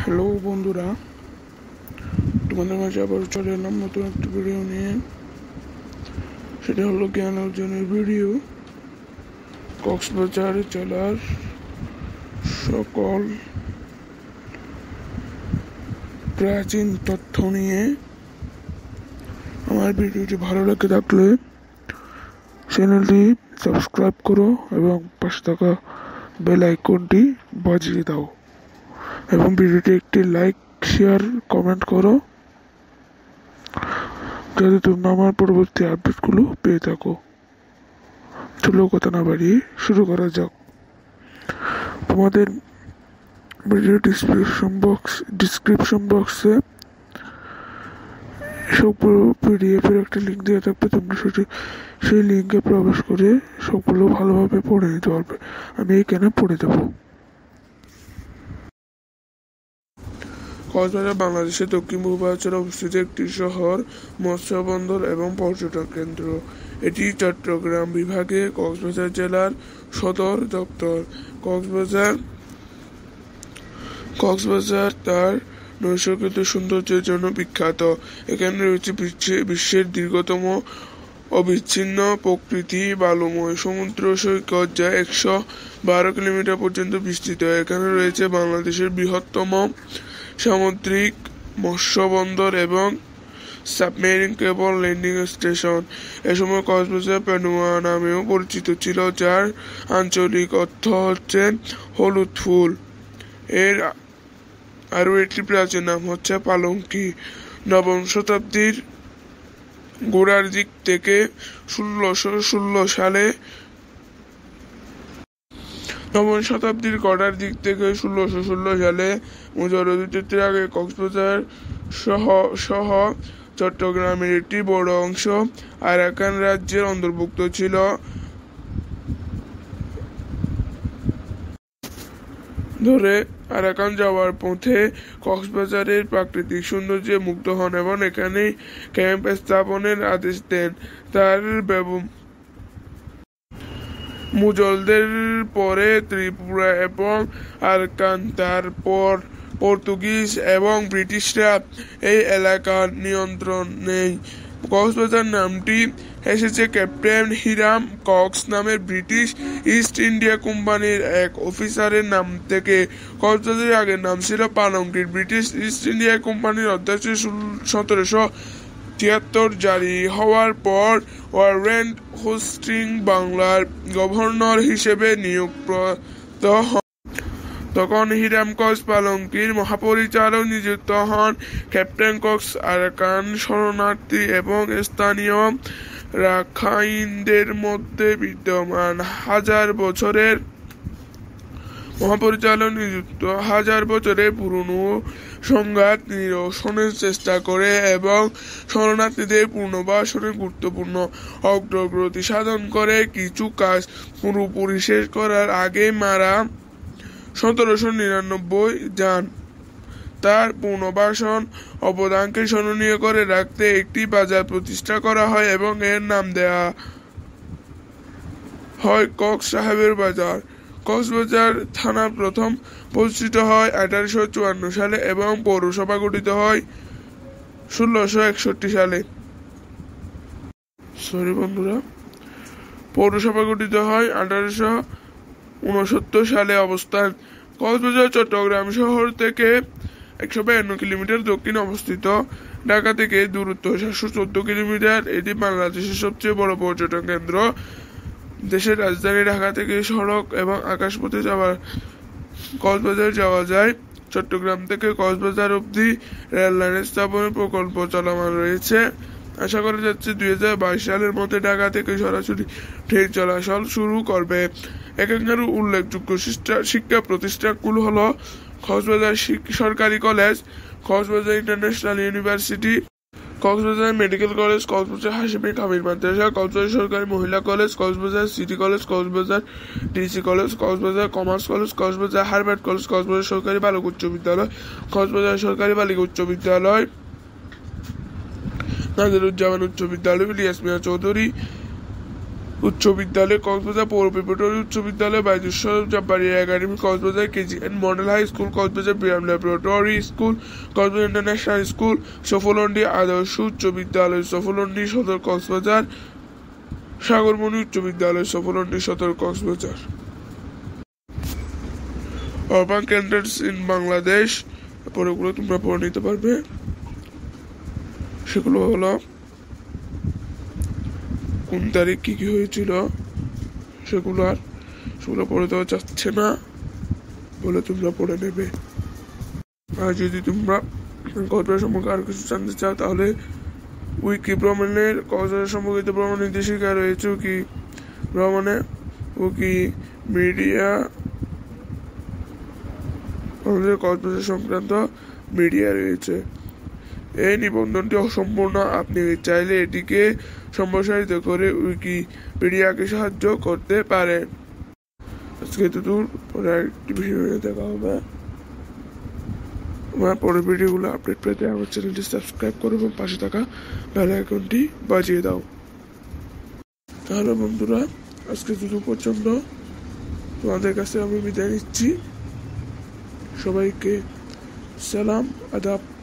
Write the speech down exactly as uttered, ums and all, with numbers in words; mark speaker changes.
Speaker 1: Hello বন্ধুরা, তোমাদের মাঝে আবার চলে এলাম নতুন একটা ভিডিও নিয়ে। সেটা হলো জ্ঞান অর্জনের ভিডিও। কক্সবাজার জেলার সকল প্রাচীন তথ্য নিয়ে। আমার ভিডিওটি ভালো লেগে থাকলে চ্যানেলটি সাবস্ক্রাইব করো এবং পাশে থাকা বেল আইকনটি বাজিয়ে দাও এবং ভিডিওটি একটি লাইক, শেয়ার, কমেন্ট করো যাতে তোমরা আমার পরবর্তী আপডেটগুলো পেয়ে থাকো। চলো কথা না বাড়িয়ে শুরু করা যাক। তোমাদের ভিডিও ডিসক্রিপশন বক্স ডিসক্রিপশন বক্সে সবগুলো পিডিএফের একটা লিঙ্ক দেওয়া থাকবে। তোমরা সেটি সেই লিঙ্কে প্রবেশ করে সবগুলো ভালোভাবে পড়ে নিতে পারবে। আমি এখানে পড়ে দেবো। কক্সবাজার বাংলাদেশের দক্ষিণ পূর্বাঞ্চলে অবস্থিত একটি শহর, মৎস্য বন্দর এবং পর্যটন কেন্দ্র। এটি চট্টগ্রাম বিভাগে কক্সবাজার জেলার সদর দপ্তর। কক্সবাজার কক্সবাজার তার নৈসর্গিক সৌন্দর্যের জন্য বিখ্যাত। এখানে রয়েছে বিশ্বের দীর্ঘতম অবিচ্ছিন্ন প্রকৃতি বালুময় সমুদ্র সৈকত, যা একশো বারো কিলোমিটার পর্যন্ত বিস্তৃত। এখানে রয়েছে বাংলাদেশের বৃহত্তম সামুদ্রিক মৎস্য বন্দর এবং সাবমেরিন কেবল ল্যান্ডিং স্টেশন। এ সময় কক্সবাজার পেনুয়া নামেও পরিচিত ছিল, যার আঞ্চলিক অর্থ হচ্ছে হলুদ ফুল। এর আরও একটি প্রাচীন নাম হচ্ছে পালঙ্কি। নবম শতাব্দীর গোড়ার দিক থেকে ষোলোশো ষোলো সালে নবম শতাব্দীর গড়ার দিক থেকে ষোলোশো ষোলো সালে মুজাহিদের আগে কক্সবাজার সহ সহ চট্টগ্রামের একটি বড় অংশ আরাকান রাজ্যের অন্তর্ভুক্ত ছিল। ধরে আরাকান যাওয়ার পথে কক্সবাজারের প্রাকৃতিক সৌন্দর্যে মুগ্ধ হন এবং এখানে ক্যাম্প স্থাপনের আদেশ দেন। তার মুঘলদের পরে ত্রিপুরা এবং আরাকান, তারপর পর্তুগিজ এবং ব্রিটিশরা এই এলাকার নিয়ন্ত্রণ নেয়। কক্সবাজার নামটি এসেছে ক্যাপ্টেন হিরাম কক্স নামের ব্রিটিশ ইস্ট ইন্ডিয়া কোম্পানির এক অফিসারের নাম থেকে। কক্সবাজারের আগের নাম ছিল পালঙ্কি। ব্রিটিশ ইস্ট ইন্ডিয়া কোম্পানির অধ্যক্ষ সতেরোশো তিয়াত্তর জারি হওয়ার পর ওয়ারেন্ট হোস্টিং বাংলার গভর্নর হিসেবে নিয়োগপ্রাপ্ত হন। তখন হিরাম কক্স পালঙ্কির মহাপরিচালক নিযুক্ত হন। ক্যাপ্টেন কক্স আরাকান শরণার্থী এবং স্থানীয় রাখাইনদের মধ্যে বিদ্যমান হাজার বছরের মহাপরিচালক নিযুক্ত হাজার বছরের পুরনো সংঘাত নিরসনের চেষ্টা করে এবং শরণার্থীদের পুনর্বাসনে গুরুত্বপূর্ণ অগ্রগতি সাধন করে। কিছু কাজ পুরোপুরি শেষ করার আগে মারা সতেরোশো নিরানব্বই যান। তার পুনর্বাসন অবদানকে স্মরণীয় করে রাখতে একটি বাজার প্রতিষ্ঠা করা হয় এবং এর নাম দেয়া হয় কক্স সাহেবের বাজার। কক্সবাজার থানা প্রথম প্রতিষ্ঠিত হয় আঠারোশো চুয়ান্ন সালে এবং পৌরসভা গঠিত হয় ষোলোশো একষট্টি সালে। সরি বন্ধুরা পৌরসভা গঠিত হয় আঠারোশো উনসত্তর সালে। অবস্থান: কক্সবাজার চট্টগ্রাম শহর থেকে একশো বায়ান্ন কিলোমিটার দক্ষিণে অবস্থিত। ঢাকা থেকে দূরত্ব সাতশো চোদ্দ কিলোমিটার। এটি বাংলাদেশের সবচেয়ে বড় পর্যটন কেন্দ্র। দেশের রাজধানী ঢাকা থেকে সড়ক এবং আকাশপথে যাওয়া কক্সবাজার যাওয়া যায়। চট্টগ্রাম থেকে কক্সবাজার অবধি রেল লাইন স্থাপনের প্রকল্প চলমান রয়েছে। আশা করা যাচ্ছে দুই হাজার বাইশ সালের মধ্যে ঢাকা থেকে সরাসরি ট্রেন চলাচল শুরু করবে। এখানকার উল্লেখযোগ্য শিক্ষা প্রতিষ্ঠানগুলো হলো কক্সবাজার সরকারি college, Cox's Bazar international university, Cox's Bazar medical college, Cox's Bazar Hashemi Kamil Madrasa, Cox's Bazar সরকারি মহিলা college, Cox's Bazar city college, Cox's Bazar DC college, Cox's Bazar commerce college, Cox's Bazar Herbert college, Cox's Bazar সরকারি বালক উচ্চ বিদ্যালয়, কক্সবাজার সরকারি বালিকা উচ্চ বিদ্যালয়, নাজিরুজ্জামান উচ্চ বিদ্যালয়, ইলিয়াস মিয়া চৌধুরী উচ্চ বিদ্যালয় কক্সবাজার পৌর প্রিপারেটরি উচ্চ বিদ্যালয় বাইজুশ্বর Jabbaria academy Cox's Bazar KG and model high school Cox's Bazar বিরাম laboratory school Cox's Bazar international school সফলন্ডি আদর্শ উচ্চ বিদ্যালয় সফলন্ডি সদর কক্সবাজার সাগরমণি উচ্চ বিদ্যালয় সফলন্ডি সদর Cox's Bazar. Urban centres in Bangladesh পরেগুলো তোমরা পড়ে নিতে পারবে। সেগুলো হলো কোন তারিখ কি কি হয়েছিল সেগুলো আর সেগুলো পড়ে দেওয়া যাচ্ছে না বলে তোমরা পড়ে নেবে। আর যদি তোমরা কক্সবাজার সম্পর্কে আর কিছু জানতে চাও তাহলে উইকি ভ্রমণের কক্সবাজার সম্পর্কিত ভ্রমণ নির্দেশিকা রয়েছে উইকি ভ্রমণে উইকি মিডিয়া আমাদের কক্সবাজার সংক্রান্ত মিডিয়া রয়েছে। এই নিবন্ধনটি অসম্পূর্ণ, আপনি চাইলে এটিকে সম্প্রসারিত করে উইকিপিডিয়াকে সাহায্য করতে পারেন। আজকে এতদূর, পরে একটি ভিডিও দেখা হবে। আমার পরের ভিডিওগুলো আপডেট পেতে আমার চ্যানেলটি সাবস্ক্রাইব করো এবং পাশে থাকা বেল আইকনটি বাজিয়ে দাও। তাহলে বন্ধুরা আজকে এতদূর পর্যন্ত তোমাদের কাছে আমি বিদায় নিচ্ছি। সবাইকে সালাম, আদাব।